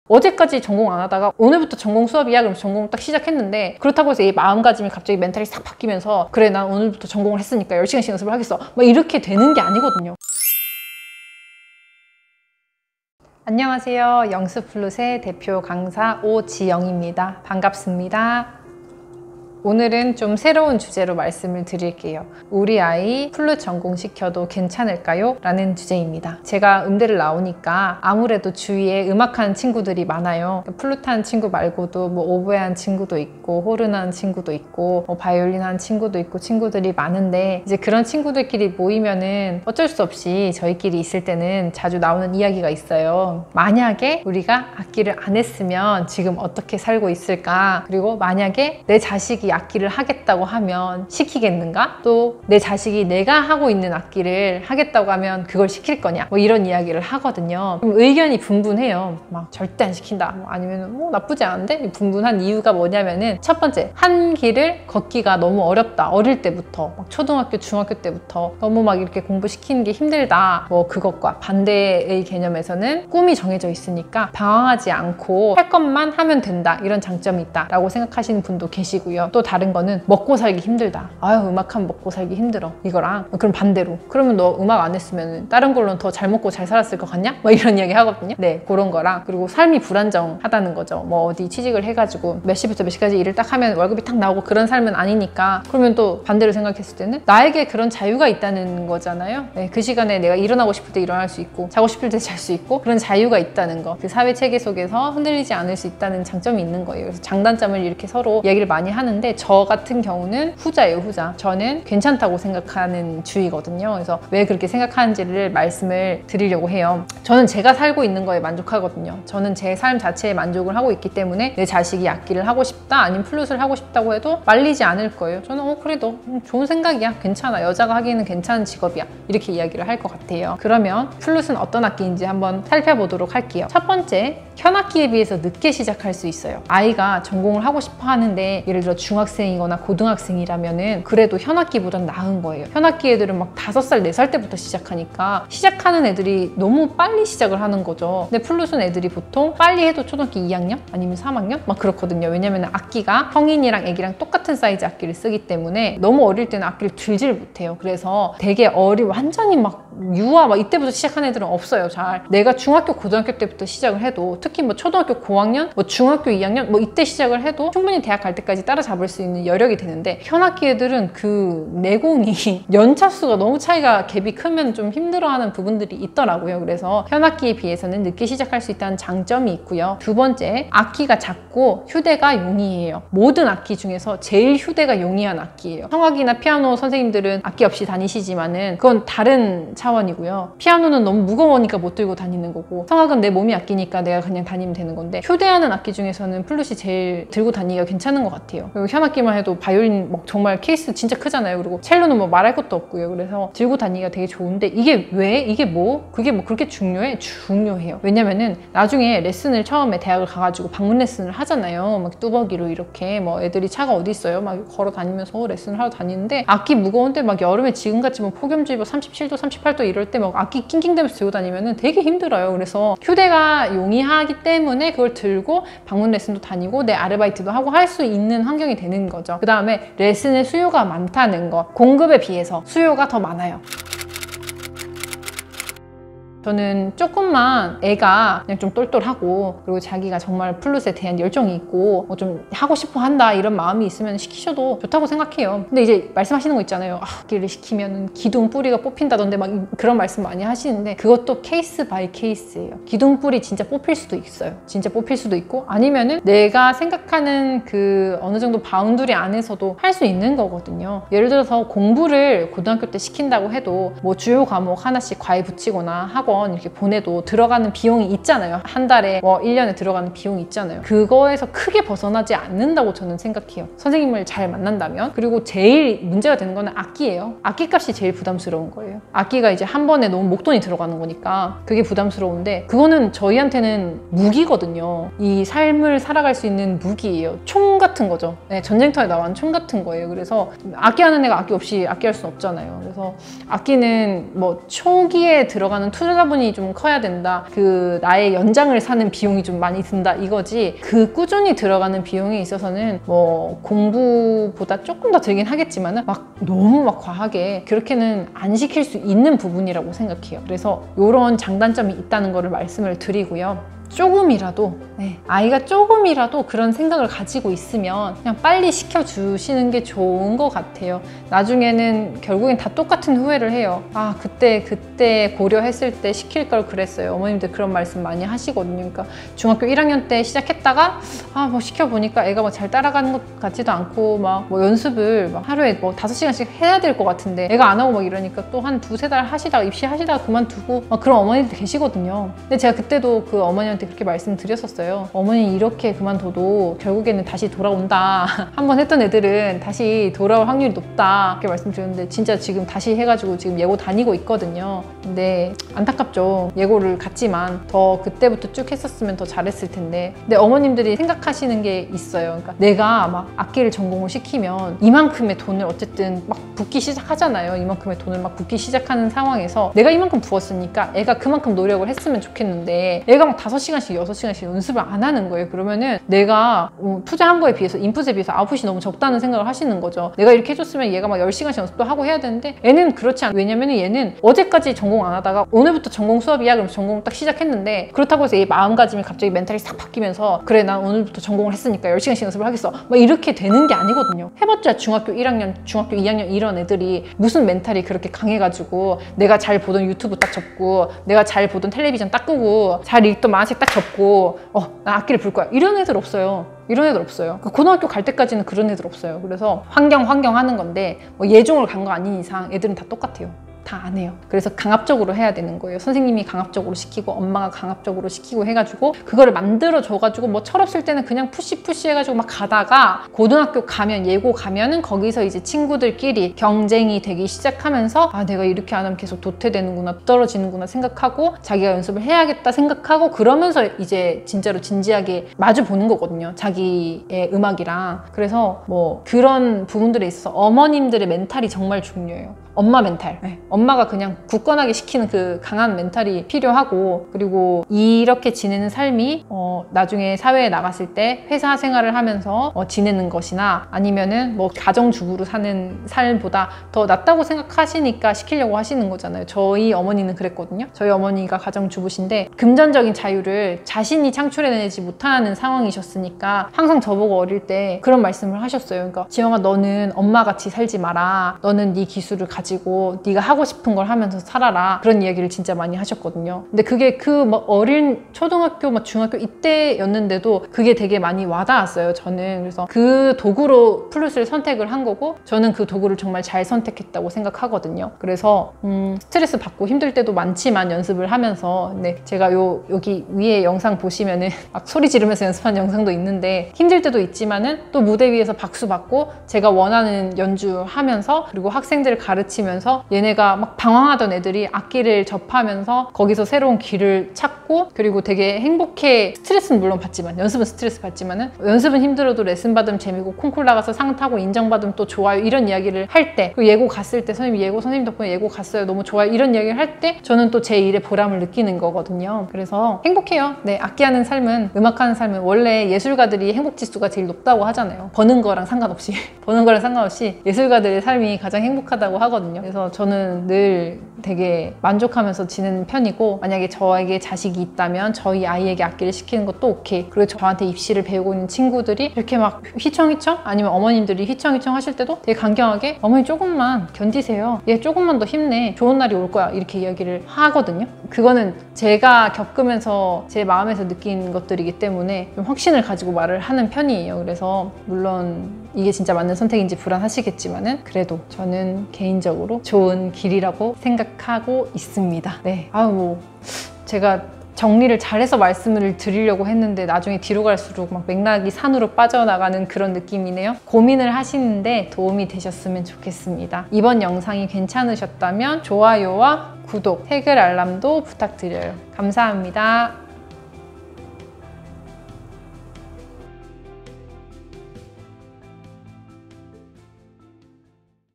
어제까지 전공 안 하다가 오늘부터 전공 수업이야 그럼 전공 딱 시작했는데, 그렇다고 해서 이 마음가짐이 갑자기 멘탈이 싹 바뀌면서 그래 난 오늘부터 전공을 했으니까 10시간씩 연습을 하겠어 막 이렇게 되는 게 아니거든요. 안녕하세요. 영수플룻의 대표 강사 오지영입니다. 반갑습니다. 오늘은 좀 새로운 주제로 말씀을 드릴게요. 우리 아이 플룻 전공시켜도 괜찮을까요? 라는 주제입니다. 제가 음대를 나오니까 아무래도 주위에 음악하는 친구들이 많아요. 플룻하는 친구 말고도 뭐 오보에한 친구도 있고 호른하는 친구도 있고 뭐 바이올린 하는 친구도 있고 친구들이 많은데, 이제 그런 친구들끼리 모이면은 어쩔 수 없이 저희끼리 있을 때는 자주 나오는 이야기가 있어요. 만약에 우리가 악기를 안 했으면 지금 어떻게 살고 있을까? 그리고 만약에 내 자식이 악기를 하겠다고 하면 시키겠는가? 또 내 자식이 내가 하고 있는 악기를 하겠다고 하면 그걸 시킬 거냐? 뭐 이런 이야기를 하거든요. 그럼 의견이 분분해요. 막 절대 안 시킨다. 아니면 뭐 나쁘지 않은데? 분분한 이유가 뭐냐면은, 첫 번째, 한 길을 걷기가 너무 어렵다. 어릴 때부터 막 초등학교, 중학교 때부터 너무 막 이렇게 공부시키는 게 힘들다. 뭐 그것과 반대의 개념에서는 꿈이 정해져 있으니까 방황하지 않고 할 것만 하면 된다. 이런 장점이 있다 라고 생각하시는 분도 계시고요. 또 다른 거는 먹고 살기 힘들다. 아유 음악하면 먹고 살기 힘들어. 이거랑 그럼 반대로, 그러면 너 음악 안 했으면 다른 걸로는 더 잘 먹고 잘 살았을 것 같냐? 뭐 이런 이야기 하거든요. 네, 그런 거랑, 그리고 삶이 불안정하다는 거죠. 뭐 어디 취직을 해가지고 몇 시부터 몇 시까지 일을 딱 하면 월급이 딱 나오고 그런 삶은 아니니까, 그러면 또 반대로 생각했을 때는 나에게 그런 자유가 있다는 거잖아요. 네, 그 시간에 내가 일어나고 싶을 때 일어날 수 있고 자고 싶을 때 잘 수 있고 그런 자유가 있다는 거, 그 사회 체계 속에서 흔들리지 않을 수 있다는 장점이 있는 거예요. 그래서 장단점을 이렇게 서로 얘기를 많이 하는데, 저 같은 경우는 후자예요. 후자. 저는 괜찮다고 생각하는 주의거든요. 그래서 왜 그렇게 생각하는지를 말씀을 드리려고 해요. 저는 제가 살고 있는 거에 만족하거든요. 저는 제 삶 자체에 만족을 하고 있기 때문에 내 자식이 악기를 하고 싶다 아니면 플룻을 하고 싶다고 해도 말리지 않을 거예요. 저는 그래 너 좋은 생각이야. 괜찮아. 여자가 하기에는 괜찮은 직업이야. 이렇게 이야기를 할 것 같아요. 그러면 플룻은 어떤 악기인지 한번 살펴보도록 할게요. 첫 번째, 현악기에 비해서 늦게 시작할 수 있어요. 아이가 전공을 하고 싶어 하는데 예를 들어 중학생이거나 고등학생이라면은 그래도 현악기보단 나은 거예요. 현악기 애들은 막 5살, 4살 때부터 시작하니까 시작하는 애들이 너무 빨리 시작을 하는 거죠. 근데 플룻은 애들이 보통 빨리 해도 초등학교 2학년? 아니면 3학년? 막 그렇거든요. 왜냐면 악기가 성인이랑 애기랑 똑같은 사이즈 악기를 쓰기 때문에 너무 어릴 때는 악기를 들지를 못해요. 그래서 되게 완전히 막 유아 막 이때부터 시작하는 애들은 없어요. 잘. 내가 중학교, 고등학교 때부터 시작을 해도, 특히 뭐 초등학교 고학년, 뭐 중학교 2학년 뭐 이때 시작을 해도 충분히 대학 갈 때까지 따라잡을 수 있는 여력이 되는데, 현악기 애들은 그 내공이 연차수가 너무 차이가 갭이 크면 좀 힘들어하는 부분들이 있더라고요. 그래서 현악기에 비해서는 늦게 시작할 수 있다는 장점이 있고요. 두 번째, 악기가 작고 휴대가 용이해요. 모든 악기 중에서 제일 휴대가 용이한 악기예요. 성악이나 피아노 선생님들은 악기 없이 다니시지만은 그건 다른 차원이고요. 피아노는 너무 무거우니까 못 들고 다니는 거고, 성악은 내 몸이 악기니까 내가 그냥 다니면 되는 건데, 휴대하는 악기 중에서는 플룻이 제일 들고 다니기가 괜찮은 것 같아요. 그리고 현악기만 해도 바이올린 막 정말 케이스 진짜 크잖아요. 그리고 첼로는 뭐 말할 것도 없고요. 그래서 들고 다니기가 되게 좋은데, 이게 왜? 이게 뭐? 그게 뭐 그렇게 중요해? 중요해요. 왜냐면은 나중에 레슨을 처음에 대학을 가가지고 방문 레슨을 하잖아요. 막 뚜벅이로 이렇게 뭐 애들이 차가 어디 있어요? 막 걸어 다니면서 레슨을 하러 다니는데, 악기 무거운데 막 여름에 지금같이 뭐 폭염주의보 37도, 38도 이럴 때 막 악기 낑낑대면서 들고 다니면은 되게 힘들어요. 그래서 휴대가 용이하기 때문에 그걸 들고 방문 레슨도 다니고 내 아르바이트도 하고 할 수 있는 환경이 되는 거죠. 그 다음에 레슨의 수요가 많다는 거. 공급에 비해서 수요가 더 많아요. 저는 조금만 애가 그냥 좀 똘똘하고, 그리고 자기가 정말 플룻에 대한 열정이 있고 뭐 좀 하고 싶어 한다 이런 마음이 있으면 시키셔도 좋다고 생각해요. 근데 이제 말씀하시는 거 있잖아요. 악기를 시키면 기둥 뿌리가 뽑힌다던데 막 그런 말씀 많이 하시는데, 그것도 케이스 바이 케이스예요. 기둥 뿌리 진짜 뽑힐 수도 있어요. 진짜 뽑힐 수도 있고, 아니면은 내가 생각하는 그 어느 정도 바운더리 안에서도 할 수 있는 거거든요. 예를 들어서 공부를 고등학교 때 시킨다고 해도 뭐 주요 과목 하나씩 과외 붙이거나 하고 이렇게 보내도 들어가는 비용이 있잖아요. 한 달에 뭐 1년에 들어가는 비용이 있잖아요. 그거에서 크게 벗어나지 않는다고 저는 생각해요. 선생님을 잘 만난다면. 그리고 제일 문제가 되는 거는 악기예요. 악기값이 제일 부담스러운 거예요. 악기가 이제 한 번에 너무 목돈이 들어가는 거니까 그게 부담스러운데, 그거는 저희한테는 무기거든요. 이 삶을 살아갈 수 있는 무기예요. 총 같은 거죠. 네, 전쟁터에 나온 총 같은 거예요. 그래서 악기하는 애가 악기 없이 악기할 수는 없잖아요. 그래서 악기는 뭐 초기에 들어가는 투자 투자분이 좀 커야 된다, 그 나의 연장을 사는 비용이 좀 많이 든다 이거지, 그 꾸준히 들어가는 비용에 있어서는 뭐 공부보다 조금 더 들긴 하겠지만은 막 너무 막 과하게 그렇게는 안 시킬 수 있는 부분이라고 생각해요. 그래서 이런 장단점이 있다는 거를 말씀을 드리고요. 조금이라도 아이가 조금이라도 그런 생각을 가지고 있으면 그냥 빨리 시켜주시는 게 좋은 것 같아요. 나중에는 결국엔 다 똑같은 후회를 해요. 아, 그때 고려했을 때 시킬 걸 그랬어요. 어머님들 그런 말씀 많이 하시거든요. 그러니까 중학교 1학년 때 시작했다가 뭐 시켜보니까 애가 뭐 잘 따라가는 것 같지도 않고 막 뭐 연습을 막 하루에 뭐 5시간씩 해야 될 것 같은데 애가 안 하고 막 이러니까 또 한 2-3달 하시다가 입시하시다가 그만두고 막 그런 어머니들 계시거든요. 근데 제가 그때도 그 어머니한테 그렇게 말씀드렸었어요. 어머니 이렇게 그만둬도 결국에는 다시 돌아온다. 한번 했던 애들은 다시 돌아올 확률이 높다. 그렇게 말씀드렸는데 진짜 지금 다시 해가지고 지금 예고 다니고 있거든요. 근데 안타깝죠. 예고를 갔지만 더 그때부터 쭉 했었으면 더 잘했을 텐데. 근데 어머님들이 생각하시는 게 있어요. 그러니까 내가 막 악기를 전공을 시키면 이만큼의 돈을 어쨌든 막 붓기 시작하잖아요. 이만큼의 돈을 막 붓기 시작하는 상황에서 내가 이만큼 부었으니까 애가 그만큼 노력을 했으면 좋겠는데 애가 막 5시간씩 6시간씩 연습을 안 하는 거예요. 그러면은 내가 투자한 거에 비해서 인풋에 비해서 아웃풋이 너무 적다는 생각을 하시는 거죠. 내가 이렇게 해줬으면 얘가 막 10시간씩 연습도 하고 해야 되는데 애는 그렇지 않아요. 왜냐면 얘는 어제까지 전공 안 하다가 오늘부터 전공 수업이야. 그럼 전공을 딱 시작했는데 그렇다고 해서 얘 마음가짐이 갑자기 멘탈이 싹 바뀌면서 그래 난 오늘부터 전공을 했으니까 10시간씩 연습을 하겠어. 막 이렇게 되는 게 아니거든요. 해봤자 중학교 1학년, 중학교 2학년 이런 애들이 무슨 멘탈이 그렇게 강해가지고 내가 잘 보던 유튜브 딱 접고 내가 잘 보던 텔레비전 딱 끄고 잘 읽던 만화책 딱 접고 나 악기를 불 거야. 이런 애들 없어요. 이런 애들 없어요. 고등학교 갈 때까지는 그런 애들 없어요. 그래서 환경 하는 건데 뭐 예종을 간 거 아닌 이상 애들은 다 똑같아요. 다 안 해요. 그래서 강압적으로 해야 되는 거예요. 선생님이 강압적으로 시키고 엄마가 강압적으로 시키고 해가지고 그거를 만들어 줘가지고 뭐 철없을 때는 그냥 푸시 해가지고 막 가다가 고등학교 가면 예고 가면은 거기서 이제 친구들끼리 경쟁이 되기 시작하면서 아 내가 이렇게 안 하면 계속 도태되는구나 떨어지는구나 생각하고 자기가 연습을 해야겠다 생각하고 그러면서 이제 진짜로 진지하게 마주 보는 거거든요. 자기의 음악이랑. 그래서 뭐 그런 부분들에 있어서 어머님들의 멘탈이 정말 중요해요. 엄마 멘탈. 엄마가 그냥 굳건하게 시키는 그 강한 멘탈이 필요하고 그리고 이렇게 지내는 삶이 나중에 사회에 나갔을 때 회사 생활을 하면서 지내는 것이나 아니면은 뭐 가정주부로 사는 삶보다 더 낫다고 생각하시니까 시키려고 하시는 거잖아요. 저희 어머니는 그랬거든요. 저희 어머니가 가정주부신데 금전적인 자유를 자신이 창출해내지 못하는 상황이셨으니까 항상 저보고 어릴 때 그런 말씀을 하셨어요. 그러니까 지영아 너는 엄마같이 살지 마라. 너는 네 기술을 가지고 네가 하고 싶은 걸 하면서 살아라. 그런 이야기를 진짜 많이 하셨거든요. 근데 그게 그 막 어린 초등학교 막 중학교 이때였는데도 그게 되게 많이 와닿았어요. 저는. 그래서 그 도구로 플룻을 선택을 한 거고 저는 그 도구를 정말 잘 선택했다고 생각하거든요. 그래서 스트레스 받고 힘들 때도 많지만 연습을 하면서 근데 제가 여기 위에 영상 보시면은 막 소리 지르면서 연습한 영상도 있는데 힘들 때도 있지만은 또 무대 위에서 박수 받고 제가 원하는 연주하면서 그리고 학생들을 가르치면서 얘네가 막 방황하던 애들이 악기를 접하면서 거기서 새로운 길을 찾고 그리고 되게 행복해. 스트레스는 물론 받지만 연습은 스트레스 받지만은 연습은 힘들어도 레슨 받으면 재미고 콩쿨 나가서 상 타고 인정받으면 또 좋아요. 이런 이야기를 할 때 그리고 예고 갔을 때 선생님 덕분에 예고 갔어요. 너무 좋아요. 이런 이야기를 할 때 저는 또 제 일에 보람을 느끼는 거거든요. 그래서 행복해요. 네, 악기하는 삶은 음악하는 삶은 원래 예술가들이 행복지수가 제일 높다고 하잖아요. 버는 거랑 상관없이 예술가들의 삶이 가장 행복하다고 하거든요. 그래서 저는 늘 되게 만족하면서 지내는 편이고 만약에 저에게 자식이 있다면 저희 아이에게 악기를 시키는 것도 오케이. 그리고 저한테 입시를 배우고 있는 친구들이 이렇게 막 휘청휘청 아니면 어머님들이 휘청휘청 하실 때도 되게 강경하게 어머니 조금만 견디세요. 얘 조금만 더 힘내. 좋은 날이 올 거야. 이렇게 이야기를 하거든요. 그거는 제가 겪으면서 제 마음에서 느낀 것들이기 때문에 좀 확신을 가지고 말을 하는 편이에요. 그래서 물론 이게 진짜 맞는 선택인지 불안하시겠지만은 그래도 저는 개인적으로 좋은 길이라고 생각하고 있습니다. 네, 제가 정리를 잘해서 말씀을 드리려고 했는데 나중에 뒤로 갈수록 막 맥락이 산으로 빠져나가는 그런 느낌이네요. 고민을 하시는데 도움이 되셨으면 좋겠습니다. 이번 영상이 괜찮으셨다면 좋아요와 구독, 댓글 알람도 부탁드려요. 감사합니다.